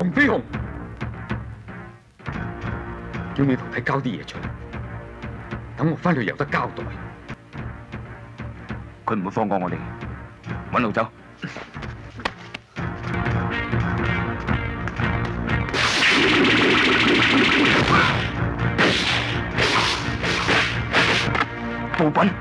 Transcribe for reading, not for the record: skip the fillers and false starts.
黃飛鴻，叫你徒弟交啲嘢出嚟，等我翻去有得交代。佢唔會放過我哋，揾路走。暴滾！